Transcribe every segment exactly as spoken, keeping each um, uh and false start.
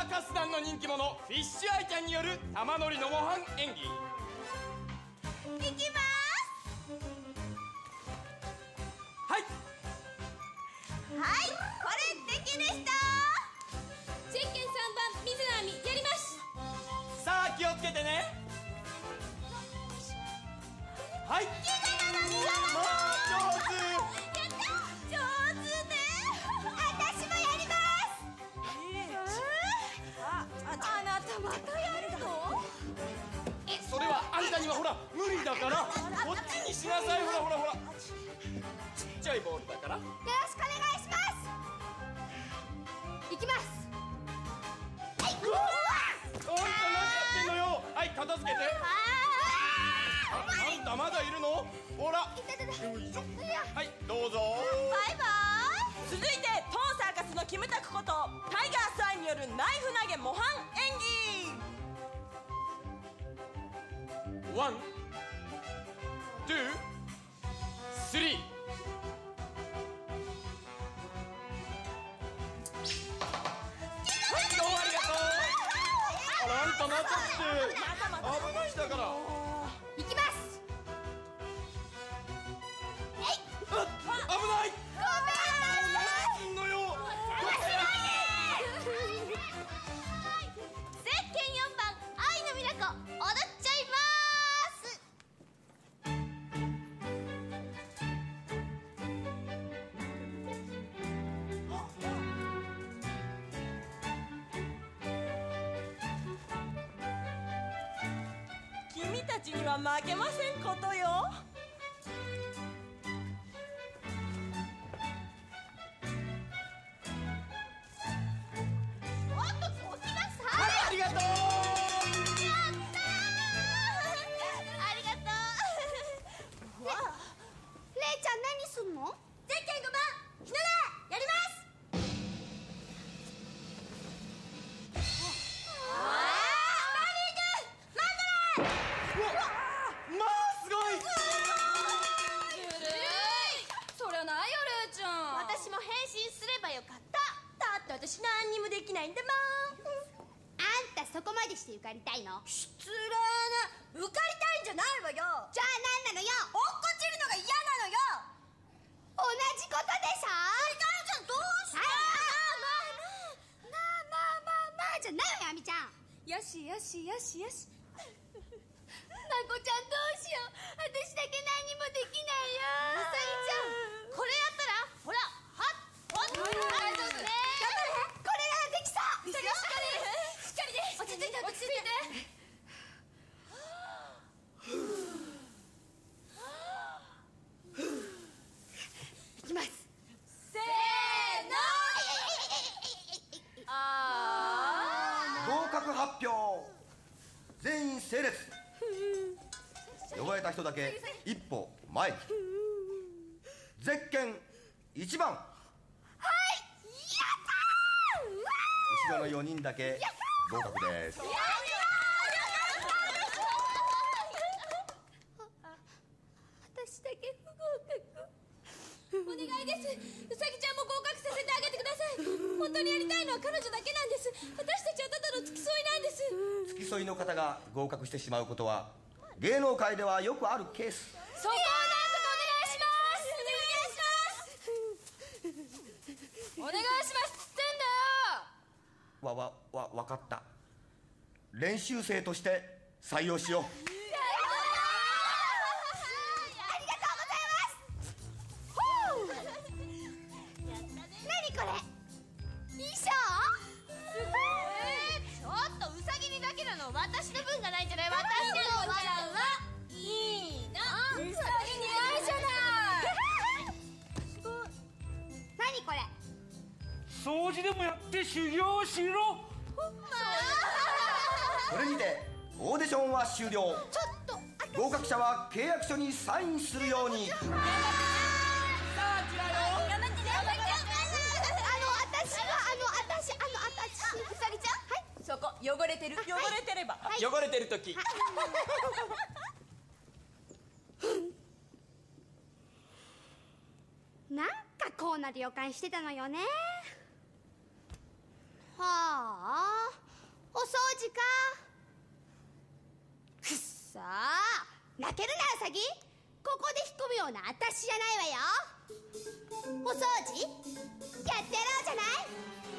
カス団の人気者フィッシュアイちゃんによる玉乗りの模範演技。 いきます。 はいはい、これできでした。 ゼッケンさんばん水波やります。 さあ気をつけてね。はい、まあ上手。 やった上手ね。私もやります。あ、あなたまたやるの？ それはあんたにはほら無理だから、こっちにしなさい。ほらほらほら、ちっちゃいボールだから。よろしくお願いします。いきます。 うわっ、あんた何やってんのよ。はい、片付けて。あ、あんたまだいるの？ほら、よいしょ。はい、どうぞ。 バイバイ。 続いてトーサーカスのキムタクことタイガースアイによるナイフ投げ模範演技。 ワン、ツー、スリー。はい、どうもありがとう。あら、あんたなっちゃって危ないだから。 いきます。 あ、危ない。 ごめん。 何すんのよ。 ゼッケンよんばん愛のミラコ踊っちゃいます。 君たちには負けませんことよ。 もっとこきなさい。 はい、ありがとう。 やったー。ありがとう。れいちゃん何すんの？ゼッケンごばんひなだやります。 まあすごい。 ずるい。そりゃないよレイちゃん。 私も変身すればよかった。 だって私何にもできないんだもん。 あんたそこまでして受かりたいの？ 失礼な。受かりたいんじゃないわよ。 じゃあ何なのよ。 落っこちるのが嫌なのよ。 同じことでしょ。違うじゃん。どうして？まあまあまあまあまあまあまあじゃないわよあみちゃん。 よしよしよしよし。 まこちゃんどうしよう。私だけ何もできないよ。うさぎちゃんこれやったらほらはっほっ大丈夫ね。頑張れ。これならできそう。 しっかりしっかりで。落ち着いて落ち着いて。 いきます。 せーの。あ合格発表。全員整列。呼ばれた人だけ一歩前に。ゼッケンいちばん。 はい。やったー。うわ後ろのよにんだけ合格です。 ー。私だけ不合格。 お願いです。うさぎちゃんも合格させてあげてください。本当にやりたいのは彼女だけなんです。私たちはただの付き添いなんです。 付き添いの方が合格してしまうことは芸能界ではよくあるケース。 そこをなんとかお願いします。お願いします。お願いしますってんだよ。 わわわ分かった。練習生として採用しよう。 これ衣装？えー、ちょっとウサギにだけなの私の分がないんじゃない？私の分はいいな。 ウサギ似合いじゃない。 すごい。何これ？ 掃除でもやって修行しろ。 これにてオーディションは終了。 ちょっと合格者は契約書にサインするように。 さあちらよ。 頑張ってね。あの私はあの私あの私うさぎちゃん。はい。 そこ汚れてる。汚れてれば、 はい汚れてる時。 なんかこうなる予感してたのよね。はあ。 ざけるなウサギ。ここで引っ込むような私じゃないわよ。お掃除やってやろうじゃない。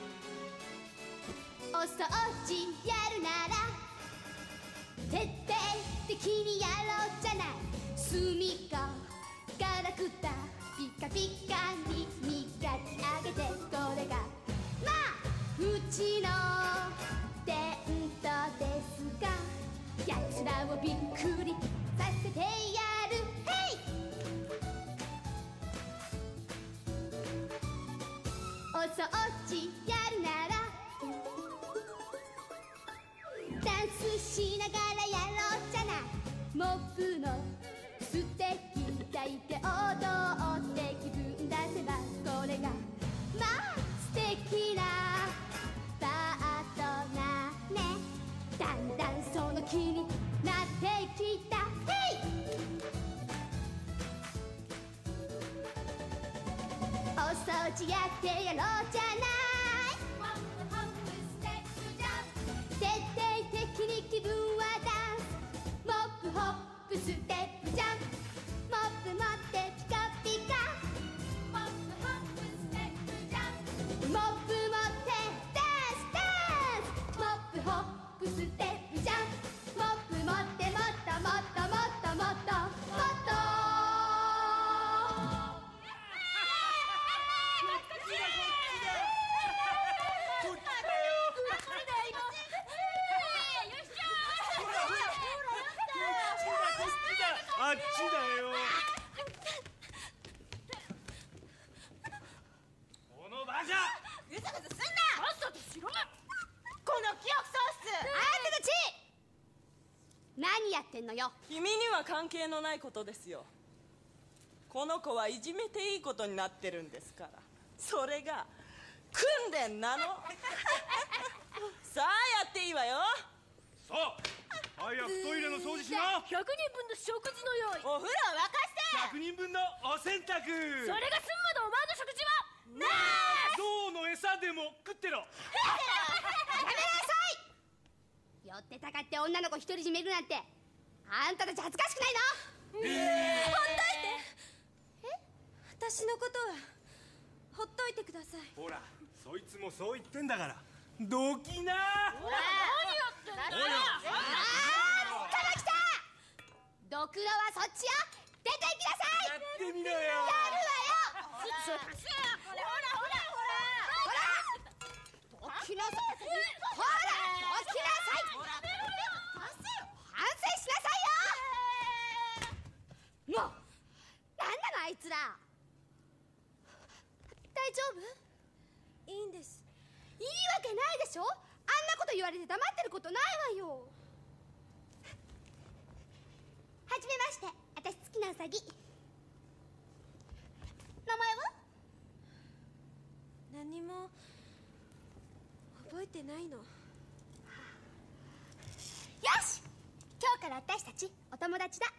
お掃除やるなら徹底的にやろうじゃない。隅っこガラクタピカピカに磨き上げて、これがまあうちの伝統ですが、奴らをびっくりさせてやる。ヘイお掃除やるならダンスしながらやろうじゃない。モップのステッキ抱いて踊って気分出せば、これがまあ素敵なパートナーね。だんだんその気になってきた。ヘイお掃除やってやろうじゃない。徹底的に気分はダンス。モップホップステップジャンプ。モップ持ってピカピカ。モップホップステップジャンプ。モップ持ってダンスダンス。モップホップステップジャンプ。モップ持ってもっともっともっともっともっと。 あっちだよ。この馬車ぐずぐずすんな。さっさとしろ。この記憶喪失。 あんたたち何やってんのよ。 君には関係のないことですよ。この子はいじめていいことになってるんですから。それが訓練なの。さあやっていいわよ。 さあ早くトイレの掃除しな。 ひゃくにんぶんの食事の用意。 お風呂沸かして。 ひゃくにんぶんのお洗濯。 それが済むまでお前の食事はな象の餌でも食ってろ。 やめなさい。寄ってたかって女の子独り占めるなんて、あんたたち恥ずかしくないの？ ほっといて。え私のことはほっといてください。 ほらそいつもそう言ってんだからどきな。 何やってんだよ。 あーカマキタ。ドクロはそっちよ。出て行きなさい。 やってみろよ。 やるわよ。 ほらほらほらどきなさい。ほらどきなさい。反省しなさいよ。もう何なのあいつら。大丈夫？ いいんです。 いいわけないでしょ。あんなこと言われて黙ってることないわよ。はじめまして、私好きなウサギ。名前は？ 何も覚えてないの。 よし、今日から私たちお友達だ。ね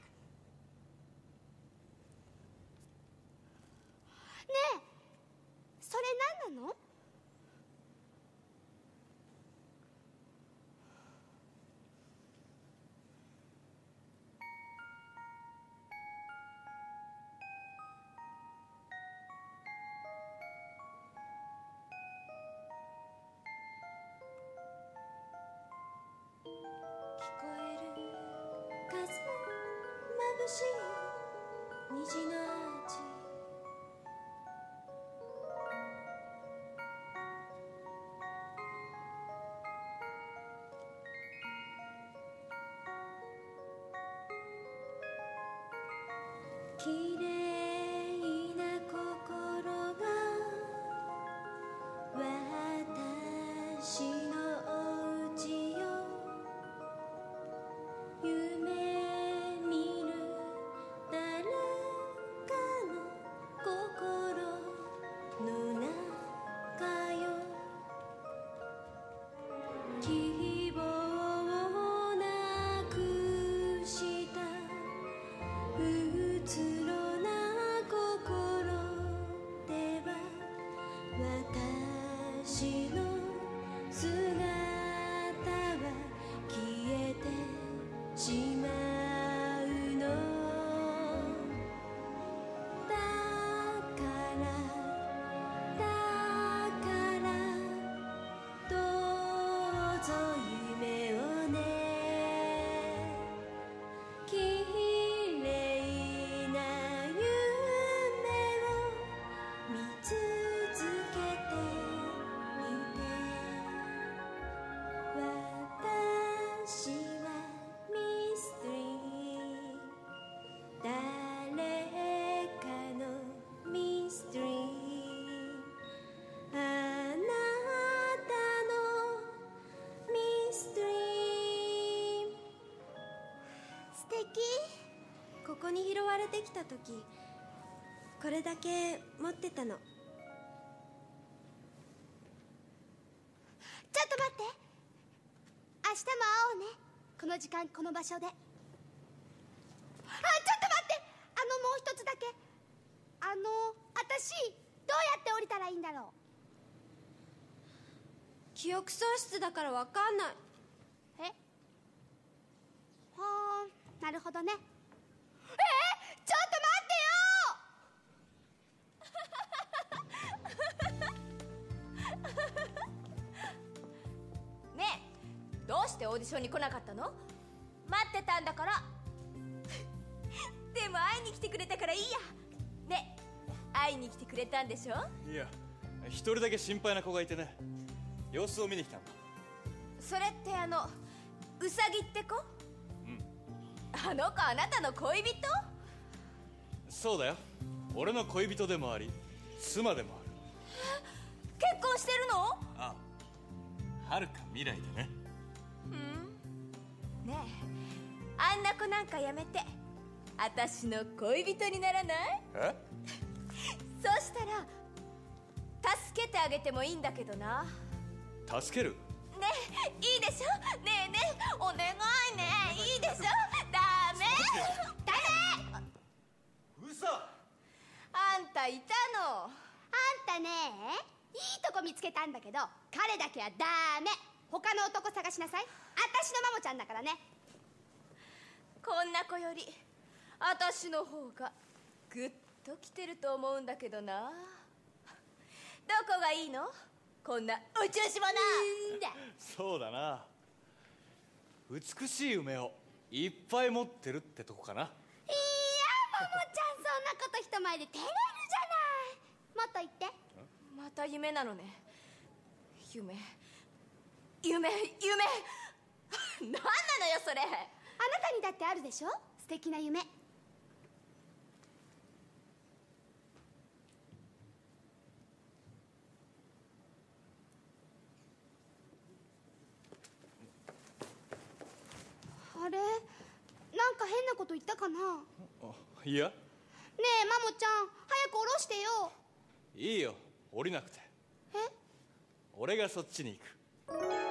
え、それ何なの？ 聞こえる風眩しい虹のアーチ。きれいな心が私のお家よ。夢見る誰かの心の中よ。希望をなくしたうつろなぞ夢をね綺麗な夢を見続けてみて私はミステリー誰かのミステリーあなたのミステリー素敵。ここに拾われてきた時これだけ持ってたの。 ちょっと待って、明日も会おうね、この時間この場所で。あ、ちょっと待って、あのもう一つだけ。あの私どうやって降りたらいいんだろう。 記憶喪失だからわかんない。 え、ほーん、なるほどね。えー、ちょっと待ってよねえ、どうしてオーディションに来なかったの？待ってたんだからでも会いに来てくれたからいいや。ねえ、会いに来てくれたんでしょ？ いや、一人だけ心配な子がいてね、様子を見に来たんだ。 それってあのウサギって子？ うん、 あの子あなたの恋人？ そうだよ、俺の恋人でもあり妻でもある。 結婚してるの？ ああ、はるか未来でね。 うん。ねえ、あんな子なんかやめて私の恋人にならない？ え？ そうしたら助けてあげてもいいんだけどな。 助ける？ ねえ、いいでしょ？ねえねえ、お願いね、いいでしょ？ダメダメ。 うそ。 あんたいたの？ あんたね、いいとこ見つけたんだけど彼だけはダメ。他の男探しなさい。私のマモちゃんだからね。 こんな子より私の方がグッと来てると思うんだけどな。どこがいいの？こんな宇宙島な。 そうだな、美しい梅をいっぱい持ってるってとこかな。 いや、マモちゃんそんなこと人前で照れるじゃない。もっと言って。 また夢なのね。夢夢夢何なのよそれ。 あなたにだってあるでしょ、素敵な夢。あれ、なんか変なこと言ったかな。ねいや、 えマモちゃん、早く降ろしてよ。 いいよ、降りなくて。 え、 俺がそっちに行く。